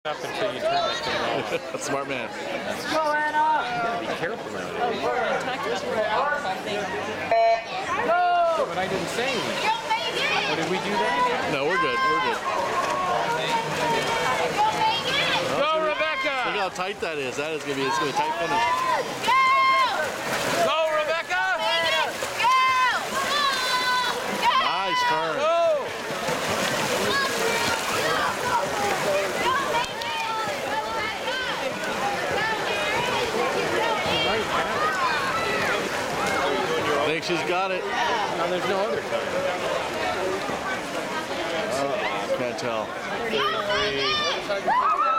Up until you turn that thing off. Smart man. What's going on? Be careful around it. Go! But I didn't say anything. Or did we do that? No, we're good. We're good. Go, Rebecca! Look how tight that is. That is gonna be a tight finish. Go, Rebecca! Nice turn. Go! I think she's got it. No, there's no other time. Can't tell.